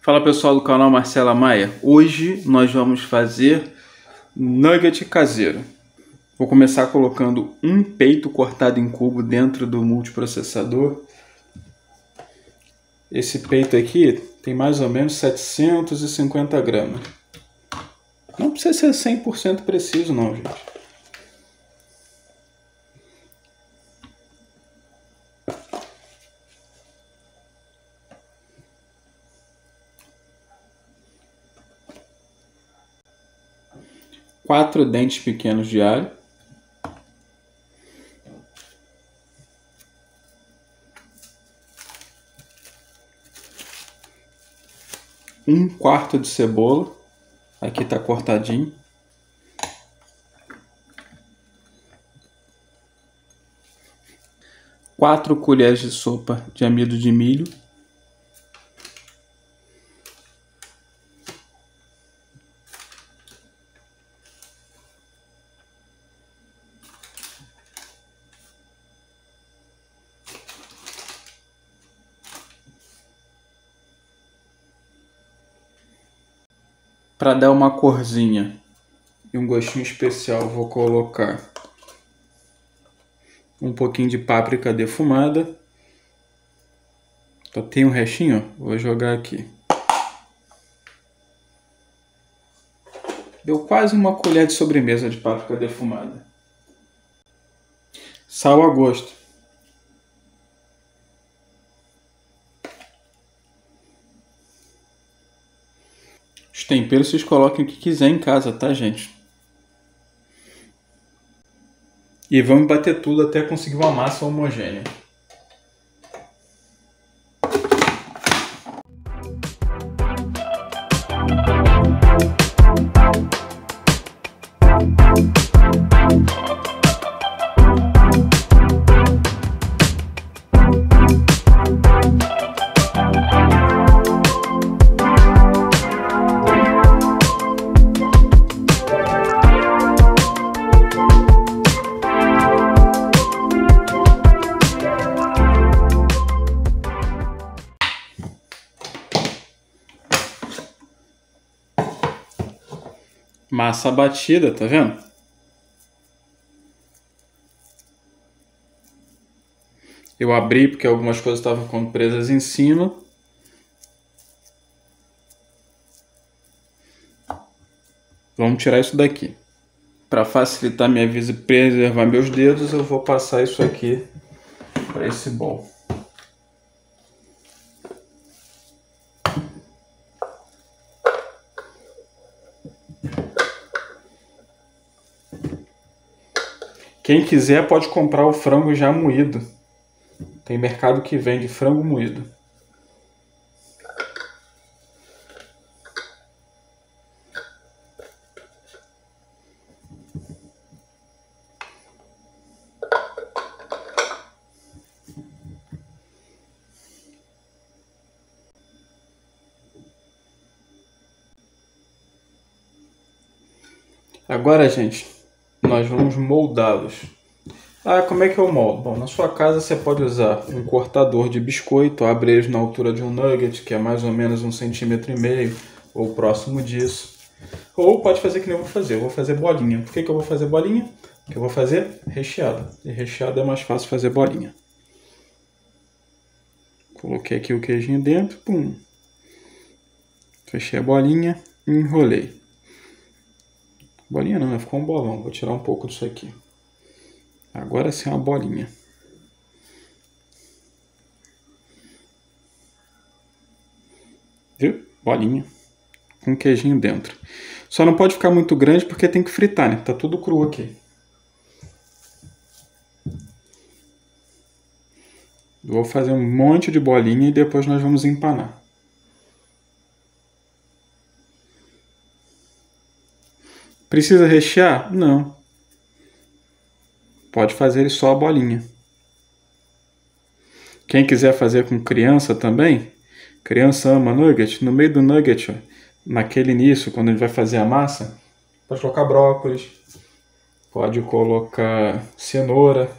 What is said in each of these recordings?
Fala pessoal do canal Marcela Maia. Hoje nós vamos fazer nugget caseiro. Vou começar colocando um peito cortado em cubo dentro do multiprocessador. Esse peito aqui tem mais ou menos 750 gramas. Não precisa ser 100% preciso não, gente. Quatro dentes pequenos de alho. Um quarto de cebola. Aqui está cortadinho. Quatro colheres de sopa de amido de milho. Para dar uma corzinha e um gostinho especial, vou colocar um pouquinho de páprica defumada. Só tem um restinho, ó. Vou jogar aqui. Deu quase uma colher de sobremesa de páprica defumada. Sal a gosto. Os temperos vocês coloquem o que quiser em casa, tá, gente? E vamos bater tudo até conseguir uma massa homogênea. Massa batida, tá vendo? Eu abri porque algumas coisas estavam presas em cima. Vamos tirar isso daqui. Para facilitar minha vida e preservar meus dedos, eu vou passar isso aqui para esse bowl. Quem quiser pode comprar o frango já moído. Tem mercado que vende frango moído. Agora, gente, nós vamos moldá-los. Ah, como é que eu moldo? Bom, na sua casa você pode usar um cortador de biscoito, abre eles na altura de um nugget, que é mais ou menos 1,5 cm, ou próximo disso. Ou pode fazer que nem eu vou fazer. Eu vou fazer bolinha. Por que eu vou fazer bolinha? Porque eu vou fazer recheado. E recheado é mais fácil fazer bolinha. Coloquei aqui o queijinho dentro, pum. Fechei a bolinha e enrolei. Bolinha não, né? Ficou um bolão. Vou tirar um pouco disso aqui. Agora sim é uma bolinha. Viu? Bolinha. Com queijinho dentro. Só não pode ficar muito grande porque tem que fritar, né? Tá tudo cru aqui. Vou fazer um monte de bolinha e depois nós vamos empanar. Precisa rechear? Não. Pode fazer ele só a bolinha. Quem quiser fazer com criança também, criança ama nugget, no meio do nugget, ó, naquele início, quando ele vai fazer a massa, pode colocar brócolis, pode colocar cenoura.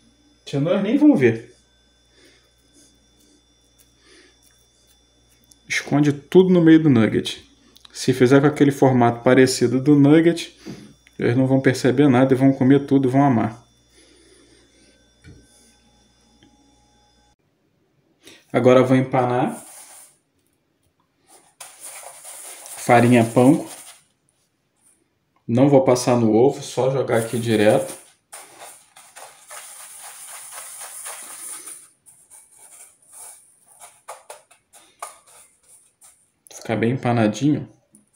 Cenoura nem vão ver. esconde tudo no meio do nugget. Se fizer com aquele formato parecido do nugget, eles não vão perceber nada e vão comer tudo e vão amar. Agora eu vou empanar. Farinha panko. Não vou passar no ovo, só jogar aqui direto. Ficar bem empanadinho.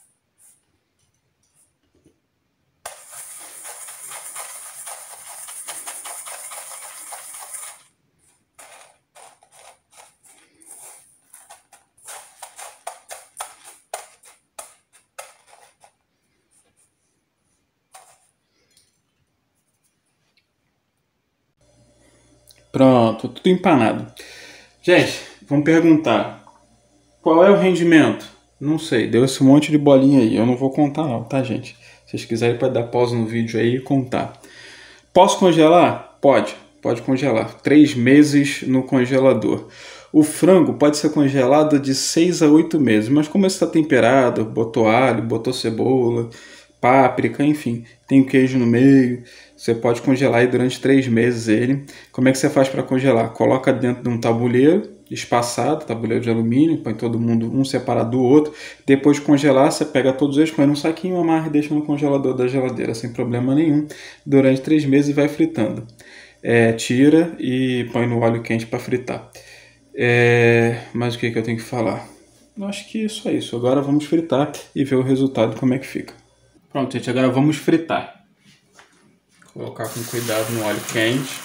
Pronto, tudo empanado. Gente, vamos perguntar. Qual é o rendimento? Não sei, deu esse monte de bolinha aí. Eu não vou contar não, tá, gente? Se vocês quiserem, pode dar pausa no vídeo aí e contar. Posso congelar? Pode congelar. 3 meses no congelador. O frango pode ser congelado de 6 a 8 meses, mas como está temperado, botou alho, botou cebola, páprica, enfim, tem o queijo no meio, você pode congelar aí durante 3 meses ele. Como é que você faz para congelar? Coloca dentro de um tabuleiro espaçado, tabuleiro de alumínio, põe todo mundo um separado do outro. Depois de congelar, você pega todos eles, põe num saquinho, amarra e deixa no congelador da geladeira sem problema nenhum, durante 3 meses e vai fritando. Tira e põe no óleo quente para fritar. Mas o que eu tenho que falar? Eu acho que só isso. Agora vamos fritar e ver o resultado, como é que fica. Pronto, gente, agora vamos fritar. Colocar com cuidado no óleo quente.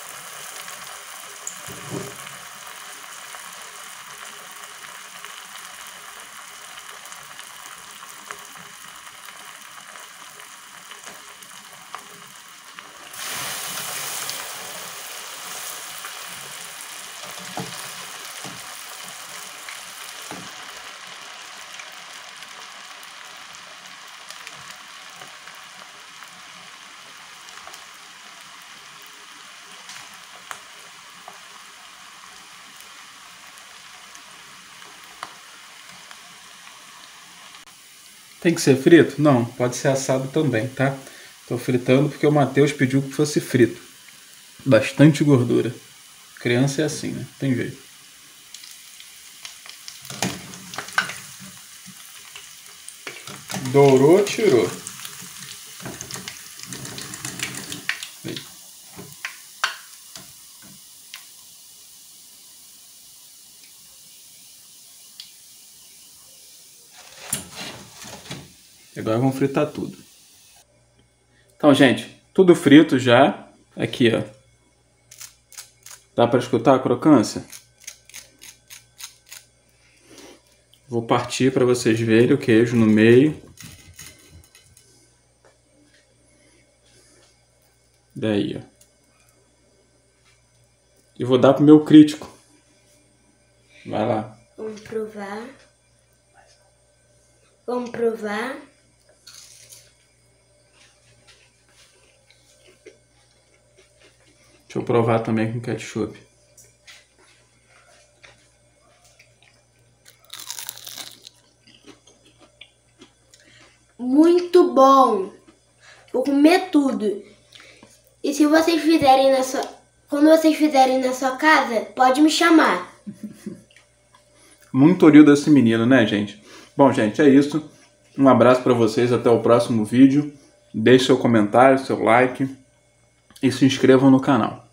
Tem que ser frito? Não, pode ser assado também, tá? Tô fritando porque o Matheus pediu que fosse frito. Bastante gordura. Criança é assim, né? Tem jeito. Dourou, tirou. Agora vamos fritar tudo. Então, gente, tudo frito já. Aqui, ó. Dá para escutar a crocância? Vou partir para vocês verem o queijo no meio. Daí, ó. E vou dar pro meu crítico. Vai lá. Vamos provar. Vamos provar. Deixa eu provar também com ketchup. Muito bom. Vou comer tudo. E se vocês fizerem quando vocês fizerem na sua casa, pode me chamar. Muito orgulho desse menino, né, gente? Bom, gente, é isso. Um abraço para vocês. Até o próximo vídeo. Deixe seu comentário, seu like. E se inscrevam no canal.